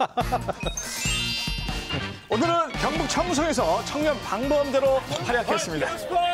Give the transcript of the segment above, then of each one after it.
오늘은 경북 청송에서 청년 방범대로 활약했습니다.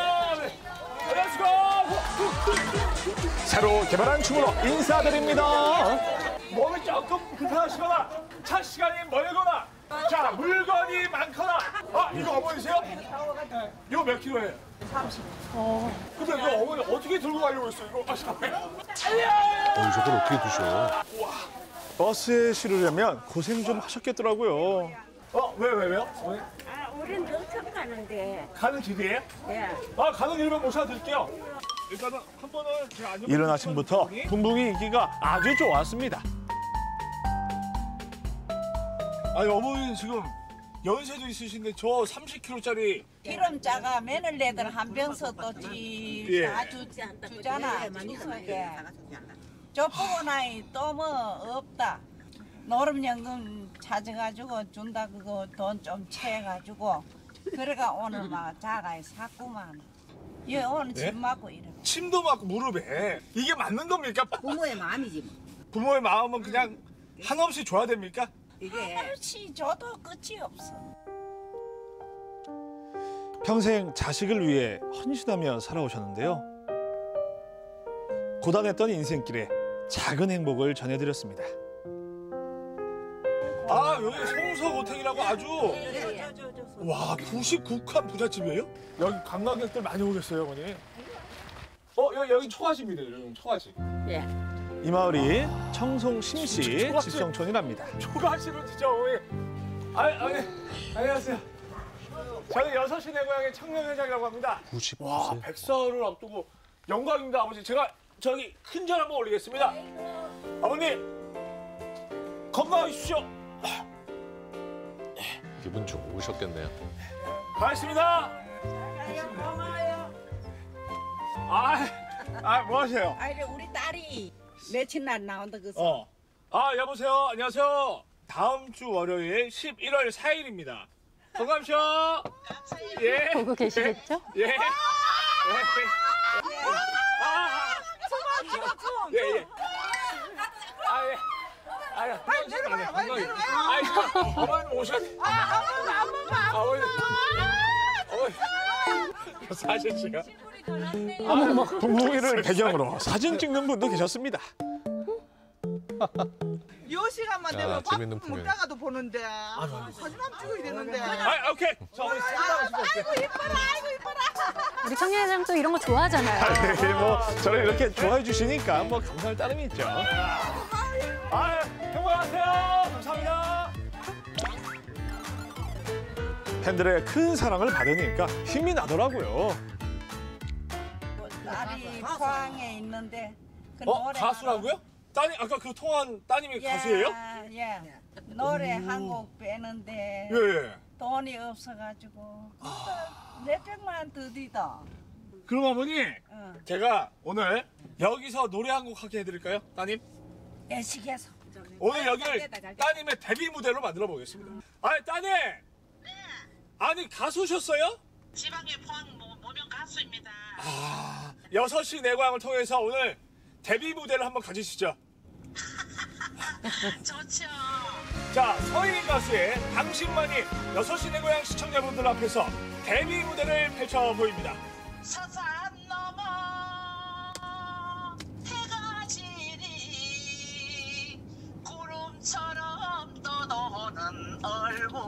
새로 개발한 춤으로 인사드립니다. 몸이 조금 불편하시거나 차 시간이 멀거나 자 물건이 많거나 이거 어머니세요? 이거 몇 킬로예요? 30. 근데 이거 어머니 어떻게 들고 가려고 했어요? 이거 잠깐만요. 저걸 어떻게 드셔? 버스에 실으려면 고생 좀 하셨겠더라고요. 왜요? 어머니? 우린 너처럼 가는데. 가는 길이에요? 예. 가는 길만 모셔드릴게요. 일단은 한 번은 제가 앉아. 이른 아침부터 분봉이 인기가 아주 좋았습니다. 아니 어머니 지금 연세도 있으신데 저 30kg짜리 기름자가 며느리들 한 병서 또 예. 다 주잖아. 추석에. 저 보고 나이 또 뭐 없다. 노름연금 찾아가지고 준다 그거 돈 좀 채가지고 그래가 오늘 막 자가에 샀구만. 얘 오늘 네? 집 맞고 이래. 침도 맞고 무릎에 이게 맞는 겁니까? 부모의 마음이지 뭐. 부모의 마음은 그냥 한없이 줘야 됩니까? 이게 그렇지 저도 끝이 없어. 평생 자식을 위해 헌신하며 살아오셨는데요. 고단했던 인생길에 작은 행복을 전해드렸습니다. 여기 송서고택이라고 아주 와 99칸 부잣집이에요? 여기 관광객들 많이 오겠어요, 어머니. 여기 초가집이래요, 여기 초가집. 예. 이 마을이 청송 심씨 초가집. 집성촌이랍니다. 초가집은 진짜 어머니. 안녕하세요. 저는 6시 내 고향의 청년회장이라고 합니다. 90세. 와, 백사를 앞두고 영광입니다, 아버지. 제가 저기 큰 절 한번 올리겠습니다. 아버님, 건강하십시오. 기분 좋으셨겠네요. 가겠습니다. 뭐 하세요? 아니 우리 딸이 며칠 날 나온다 그래서. 여보세요. 안녕하세요. 다음 주 월요일 11월 4일입니다. 건강하십시오. 예. 보고 계시겠죠? 예. 예. 예. 빨리 내려와요. 빨리 내려와요. 어머니 오셔야 돼. 한 번만. 어머니. 사실 제가 분봉이를 배경으로 사진 찍는 분도 계셨습니다. 요 시간만 자, 되면 재밌는 밥 풍경. 먹다가도 보는데 사진 한번 찍어야 되는데. 오케이. 저 어머니 사진 하고 싶었어요. 아이고 이뻐라. 우리 청년회장 또 이런 거 좋아하잖아요. 뭐 저를 이렇게 좋아해 주시니까 뭐 감사할 따름이 있죠. 행복하세요. 감사합니다. 팬들의 큰 사랑을 받으니까 힘이 나더라고요. 딸이 포항에 있는데 그 노래 가수라고요? 따님 아까 그 통화한 따님이 가수예요? 예. 노래 한 곡 빼는데 예. 돈이 없어가지고 몇백만 드디다. 그럼 어머니 응. 제가 오늘 여기서 노래 한 곡 하게 해드릴까요? 따님? 애식해서. 오늘 여기를 따님의 데뷔 무대로 만들어 보겠습니다. 따님! 아니 가수셨어요? 지방의 포항 모명 가수입니다. 6시 내 고향을 통해서 오늘 데뷔 무대를 한번 가지시죠. 좋죠. 자, 서인 가수의 당신만이 6시 내 고향 시청자분들 앞에서 데뷔 무대를 펼쳐 보입니다. 서산 넘어 해가 지니 구름처럼 떠도는 얼굴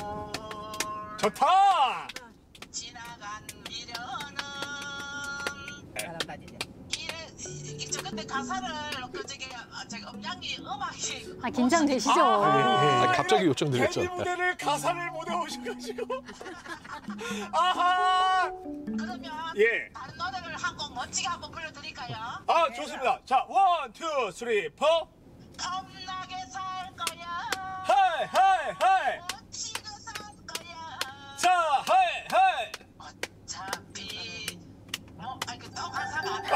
좋다! 지나간 미련은 잘한다 진짜. 저 근데 가사를 저기 음량이 음악이 긴장되시죠? 갑자기 요청드렸죠. 데뷔 무대를 가사를 못 외우셔가지고 아하! 그러면 예. 다른 노래를 한 곡 멋지게 한번 불러드릴까요? 좋습니다. 자, 1, 2, 3, 4 겁나게 살 거야 하이 하이 하이 멋지게 살 거야 자 하이 하이 어차피 또 가사가 안 돼.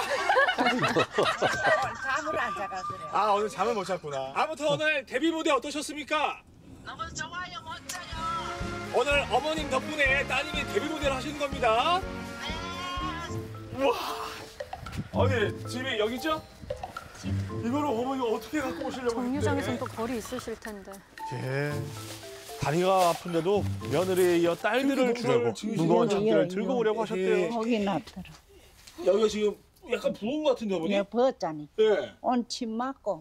잠을 안 자가 그래. 오늘 잠을 못 잤구나. 아무튼 오늘 데뷔 무대 어떠셨습니까? 너무 좋아요 멋져요. 오늘 어머님 덕분에 따님이 데뷔 무대를 하시는 겁니다. 네. 우와. 아니 집이 여기죠? 이거를 어머니가 어떻게 갖고 오시려고 정류장에선 했는데 또 거리 있으실 텐데. 예. 다리가 아픈데도 며느리에 이어 딸들을 주려고 무거운 장기를 들고 오려고 하셨대요. 거기 놨더라. 여기가 지금 약간 부은 것 같은데 어머니? 내가 벗었잖니. 예. 온침 맞고.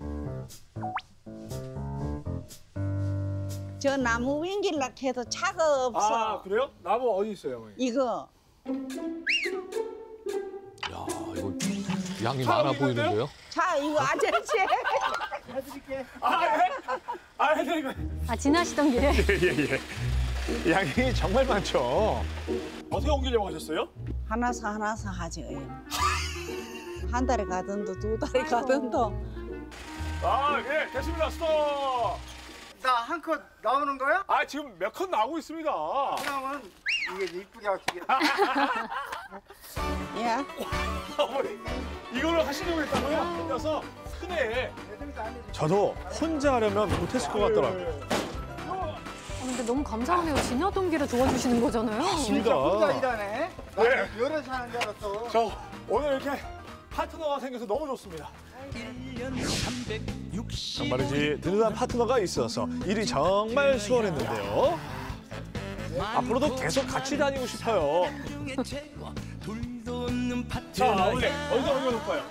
저 나무 윙길라 해도 차가 없어. 아 그래요? 나무 어디 있어요 어머니? 이거 야, 이거 양이 차 많아 어디 있는데요? 보이는데요? 자 이거 아저씨. 아 예? 아 해드릴까요? 아, 지나시던 길에. 예. 양이 정말 많죠. 어떻게 옮기려고 하셨어요? 하나서 하지. 한 달에 가든도 두 달에 가든도. 아 예 됐습니다 스톱. 나 한 컷 나오는 거야? 아 지금 몇 컷 나오고 있습니다. 그러면 이게 이쁘게 하시게. 야. 어머니 이거를 하시려고 했다고요? 혼자서 크네. 저도 혼자 하려면 못했을 것 같더라고요. 근데 너무 감사하네요. 지나던 길에 도와주시는 거잖아요. 맞습니다. 혼자 일하네. 나 네. 여러 사는 줄 알았어. 저 오늘 이렇게 파트너가 생겨서 너무 좋습니다. 정말이지 든든한 파트너가 있어서 일이 정말 수월했는데요. 앞으로도 계속 같이 다니고 싶어요. 자 어머니 어디다 옮겨놓을까요?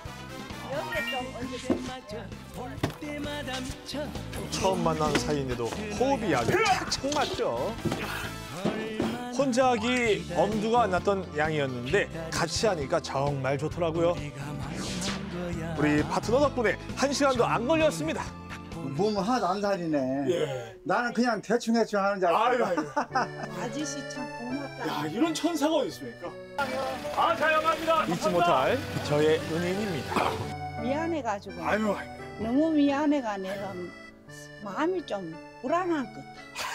처음 만난 사이인데도 호흡이 아주 착착 맞죠. 혼자 하기 엄두가 안 났던 양이었는데 같이 하니까 정말 좋더라고요. 우리 파트너 덕분에 1시간도 안 걸렸습니다. 몸 하나도 안 살이네. 예. 나는 그냥 대충 하는 줄 아이고 알았어. 아이고. 아저씨 참 고맙다. 야 이런 천사가 어디 있습니까? 아 자영합니다. 잊지 못할 저의 은인입니다. 미안해가지고. 아유 너무 미안해가 내가 마음이 좀 불안한 것.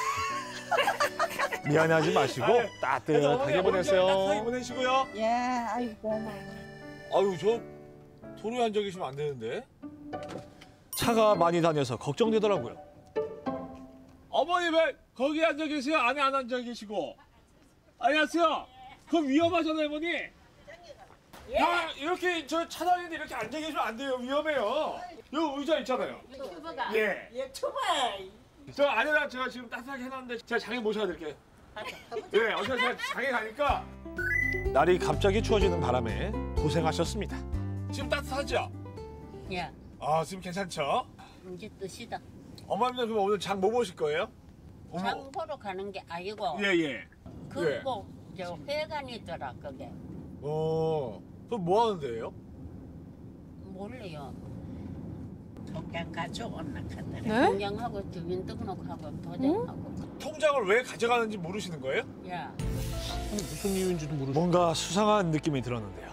미안해하지 마시고 따뜻하게 보내세요. 따뜻하게 보내시고요. 예, 아이고 고마워. 아유 저 도로에 앉아 계시면 안 되는데. 차가 많이 다녀서 걱정되더라고요. 어머니 왜 거기 앉아 계세요? 안에 안 앉아 계시고. 안녕하세요. 그럼 위험하잖아요, 어머니. 야, 이렇게 저 차 다니는데 이렇게 앉아 계시면 안 돼요. 위험해요. 여기 의자 있잖아요. 유튜버가. 예. 유튜버. 저 안에다 제가 지금 따뜻하게 해놨는데 제가 장에 모셔야 될게요. 예, 어차피 제가 장에 가니까 날이 갑자기 추워지는 바람에 고생하셨습니다. 지금 따뜻하죠? 야, 아, 지금 괜찮죠? 이제 뜻이다. 어머님들 그럼 오늘 장 뭐 보실 거예요? 장 보러 가는 게 아니고. 예, 예. 그 꼭 저 회관이더라 그게. 그럼 뭐 하는 데예요? 몰라요. 통장 가져온나 카더라. 네? 통장하고 주민등록하고 도장하고. 통장을 왜 가져가는지 모르시는 거예요? 야, 무슨 이유인지도 모르죠. 뭔가 수상한 느낌이 들었는데요.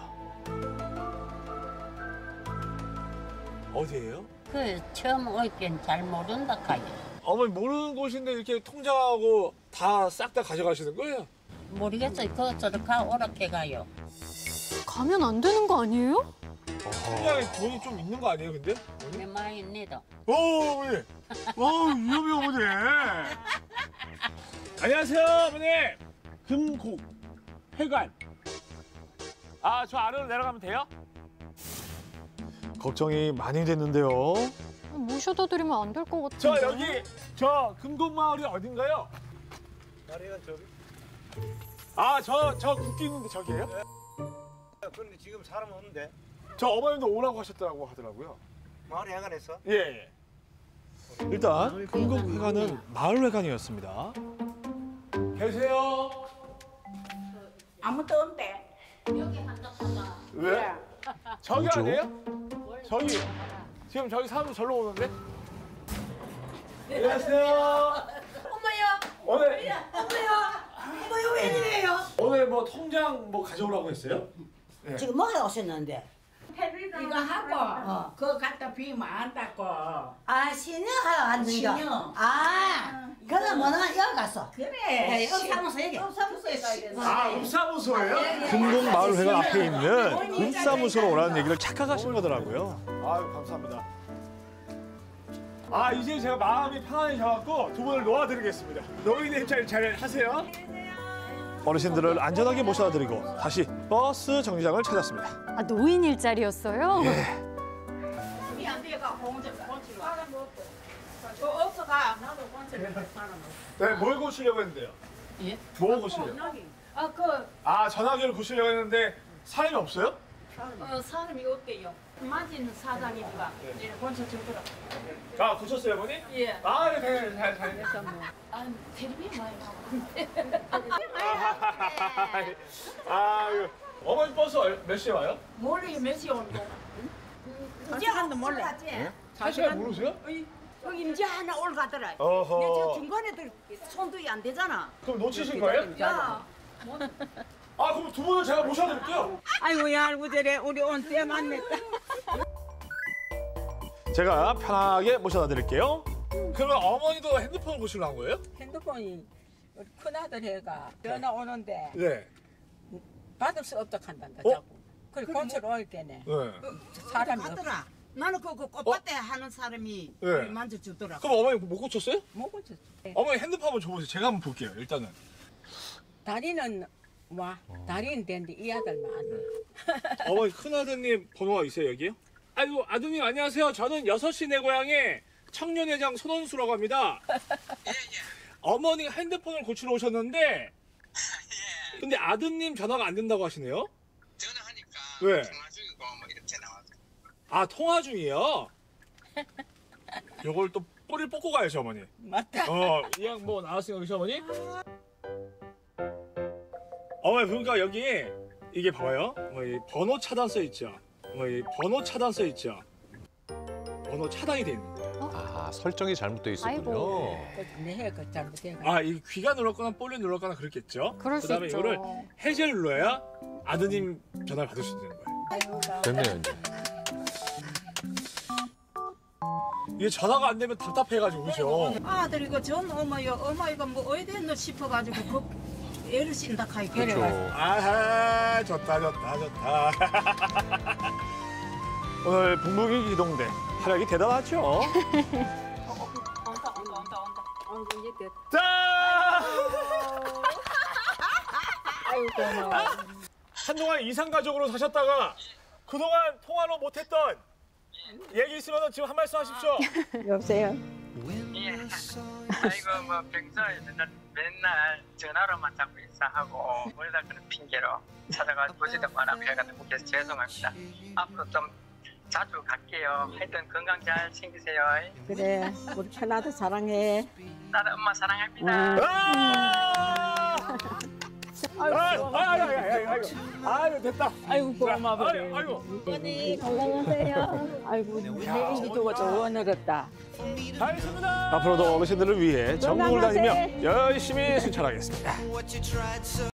어디예요? 그 처음 올 땐 잘 모른다 카요. 어머니 모르는 곳인데 이렇게 통장하고 다 싹 다 가져가시는 거예요? 모르겠어요. 그것저것 가 오락해 가요. 가면 안 되는 거 아니에요? 통장에 돈이 좀 있는 거 아니에요, 근데? 내 많이 내도. 오, 어머니. 위험해, 어머니. 안녕하세요, 어머니. 금곡 회관. 아, 저 아래로 내려가면 돼요? 걱정이 많이 됐는데요. 모셔다 드리면 안 될 것 같은데. 저 여기 저 금곡마을이 어딘가요? 다리가 저기. 아, 저 국기 있는데 저기예요? 그런데 지금 사람 없는데. 저 어머님도 오라고 하셨다고 하더라고요. 마을 해관에서. 예, 예. 일단 금곡회관은 마을회관이었습니다. 계세요? 아무도 없대. 여기 한다고가. 왜? 저기 뭐죠? 아니에요? 저기. 지금 저기 사람들 절로 오는데? 안녕하세요. 오늘 어머요 웬일이에요? 오늘 뭐 통장 뭐 가져오라고 했어요? 지금 뭐가 오셨는데? 이거 하고 그거 갖다 비면 안 닦고. 아 신여하러 왔는가? 신여. 아 그럼 뭐나 여기 갔어. 그래. 사무소 얘기. 사무소에 가야 돼. 아, 읍사무소예요? 금곡마을회관 앞에 있는 읍사무소로 오라는 얘기를 착각하신 거더라고요. 아유, 감사합니다. 아, 이제 제가 마음이 편안해져갖고 두 분을 놓아드리겠습니다. 노인의 입장 잘 하세요. 어르신들을 안전하게 모셔다 드리고 다시 버스 정류장을 찾았습니다. 아, 노인 일자리였어요? 예. 안 돼가 공장 고치러. 그 없어가 가. 나도 원래 살아. 네, 뭘 고치려고 했는데요? 예? 뭐 고치려고? 그 전화기를 고치려고 했는데 사람이 없어요? 사람이 없대요. 맞은 사장이니까 이제 본사 주더라. 아, 고쳤어요, 어머니? 예. 아, 네, 잘. 아, 텔레비 많이 나와. 아, 이거. 어머니 버스 몇 시에 와요? 몰래 몇 시에 오는 거야? 이제 하나 몰라. 사실 모르세요? 이제 하나 올가더라. 어허. 근데 저 중간에 손도 안 되잖아. 그럼 놓치신 거예요? 야. 아, 그럼 두 분을 제가 모셔드릴게요. 아이고 야 알고 저래 우리 온 때 만났다. 제가 편하게 모셔다 드릴게요. 그러면 어머니도 핸드폰을 고치려고 한 거예요? 핸드폰이 우리 큰아들 애가 전화 오는데 네. 받을 수 없다 한단다 어? 자꾸. 그래 콘서트 올 때네. 네. 사람이 가더라. 나는 그 꽃밭에 하는 사람이 네. 만져주더라. 그럼 어머니 못 고쳤어요? 못 고쳤어. 어머니 핸드폰 한번 줘보세요. 제가 한번 볼게요, 일단은. 다리는 와 다리는 되는데 이 아들만 안 돼. 어머니 큰아드님 번호가 있어요, 여기요? 아이고, 아드님 안녕하세요. 저는 6시 내 고향의 청년회장 손원수라고 합니다. 어머니가 핸드폰을 고치러 오셨는데 근데 아드님 전화가 안 된다고 하시네요? 전화하니까 왜? 통화 중이고 뭐 이렇게 나와서. 아, 통화 중이요? 요걸 또 뿌리를 뽑고 가야죠, 어머니. 맞다. 이왕 뭐 나왔으니까 그죠, 어머니? 어머니, 그러니까 여기 이게 봐봐요. 이 번호 차단 써 있죠? 이 번호 차단 써 있죠? 번호 차단이 돼 있는 거예요. 아, 설정이 잘못되어 있었군요. 아이고. 내 그 잘못해가. 아, 이 귀가 눌렀거나 볼륨 눌렀거나 그랬겠죠? 그럴 수 그다음에 있죠. 이거를 해제를 눌러야 아드님 전화를 받을 수 있는 거예요. 됐네요, 이제. 이게 전화가 안 되면 답답해가지고, 그죠? 아들 이거 전 어머 이거 뭐 어디 됐노 싶어가지고 그 애를 씬다 카이 그렇죠. 아하, 좋다. 오늘 북무기 기동대 활약이 대단하죠? 온다. 아이고 이제 됐다. 자! 아이고 고마워. 한동안 이상가족으로 사셨다가 그동안 통화로 못했던 얘기 있으면 지금 한 말씀 하십시오. 여보세요. 예. 아이고 뭐 평소에 맨날 전화로만 자꾸 인사하고 멀다 그런 핑계로 찾아가 보지도 마라 해가지고 그래서 죄송합니다. 앞으로 좀 자주 갈게요. 하여튼 건강 잘 챙기세요. 그래 우리 큰아들 사랑해. 나도 엄마 사랑합니다. 아유, 됐다. 아이고 고마워. 아이고. 언니 건강하세요. 아이고 내 인기도가 좀 늘었다. 알겠습니다. 앞으로도 어르신들을 위해 전국을 다니며 열심히 순찰하겠습니다.